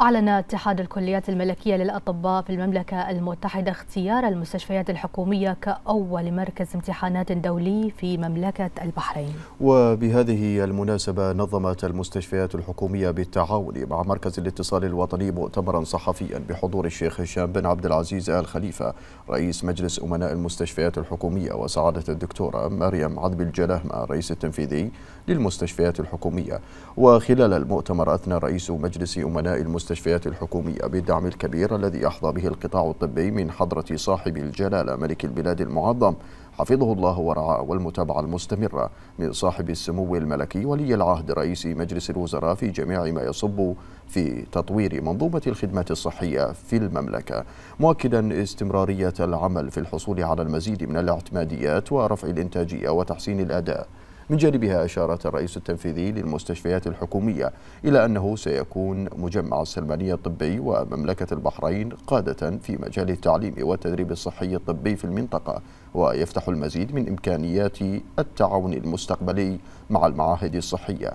أعلن اتحاد الكليات الملكية للأطباء في المملكة المتحدة اختيار المستشفيات الحكومية كأول مركز امتحانات دولي في مملكة البحرين. وبهذه المناسبة نظمت المستشفيات الحكومية بالتعاون مع مركز الاتصال الوطني مؤتمرا صحفيا بحضور الشيخ هشام بن عبد العزيز آل خليفة رئيس مجلس أمناء المستشفيات الحكومية وسعادة الدكتورة مريم عذب الجلاهمة الرئيس التنفيذي للمستشفيات الحكومية. وخلال المؤتمر أثنى رئيس مجلس أمناء المستشفيات الحكومية بالدعم الكبير الذي يحظى به القطاع الطبي من حضرة صاحب الجلالة ملك البلاد المعظم حفظه الله ورعاه والمتابعة المستمرة من صاحب السمو الملكي ولي العهد رئيس مجلس الوزراء في جميع ما يصب في تطوير منظومة الخدمات الصحية في المملكة، مؤكدا استمرارية العمل في الحصول على المزيد من الاعتماديات ورفع الإنتاجية وتحسين الأداء. من جانبها أشارت الرئيس التنفيذي للمستشفيات الحكومية إلى أنه سيكون مجمع السلمانية الطبي ومملكة البحرين قادة في مجال التعليم والتدريب الصحي الطبي في المنطقة، ويفتح المزيد من إمكانيات التعاون المستقبلي مع المعاهد الصحية.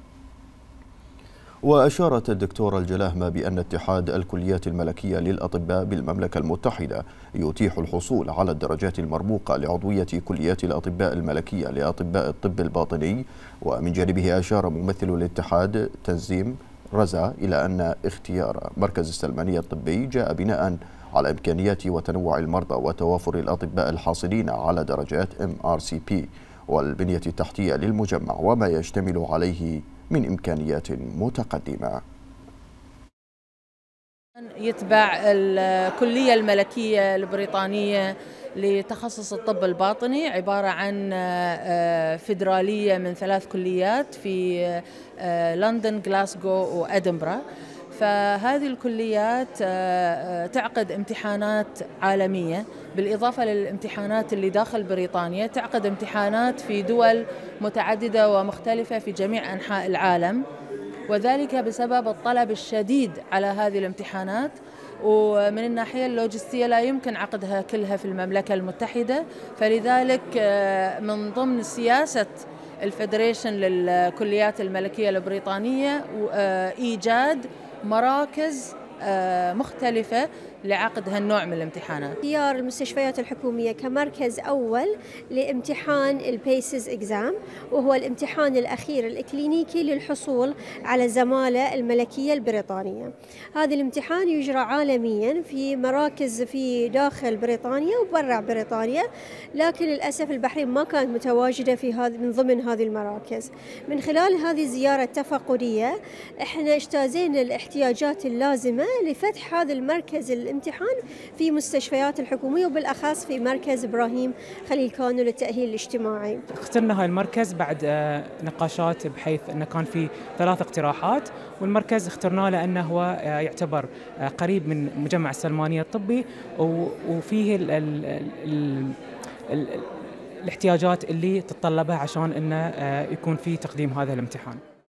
وأشارت الدكتورة الجلاهمة بأن اتحاد الكليات الملكية للأطباء بالمملكة المتحدة يتيح الحصول على الدرجات المرموقة لعضوية كليات الأطباء الملكية لأطباء الطب الباطني. ومن جانبه أشار ممثل الاتحاد تنزيم رزا إلى أن اختيار مركز السلمانية الطبي جاء بناء على إمكانيات وتنوع المرضى وتوافر الأطباء الحاصلين على درجات MRCP والبنية التحتية للمجمع وما يشتمل عليه من إمكانيات متقدمة. يتبع الكلية الملكية البريطانية لتخصص الطب الباطني، عبارة عن فيدرالية من 3 كليات في لندن، غلاسكو وأدنبرا. فهذه الكليات تعقد امتحانات عالمية بالإضافة للامتحانات اللي داخل بريطانيا، تعقد امتحانات في دول متعددة ومختلفة في جميع أنحاء العالم، وذلك بسبب الطلب الشديد على هذه الامتحانات. ومن الناحية اللوجستية لا يمكن عقدها كلها في المملكة المتحدة، فلذلك من ضمن سياسة الفيدريشن للكليات الملكية البريطانية إيجاد مراكز مختلفة لعقد هالنوع من الامتحانات. اختيار المستشفيات الحكومية كمركز أول لامتحان البيسز إكزام، وهو الامتحان الأخير الإكلينيكي للحصول على الزمالة الملكية البريطانية. هذا الامتحان يجرى عالميا في مراكز في داخل بريطانيا وبرع بريطانيا، لكن للأسف البحرين ما كانت متواجدة في من ضمن هذه المراكز. من خلال هذه الزيارة التفقدية احنا اجتازينا الاحتياجات اللازمة لفتح هذا المركز الامتحان في مستشفيات الحكومية، وبالأخص في مركز إبراهيم خليل كانو للتأهيل الاجتماعي. اخترنا هاي المركز بعد نقاشات، بحيث أنه كان في 3 اقتراحات، والمركز اخترناه لأنه هو يعتبر قريب من مجمع السلمانية الطبي وفيه الاحتياجات اللي تتطلبها عشان أنه يكون في تقديم هذا الامتحان.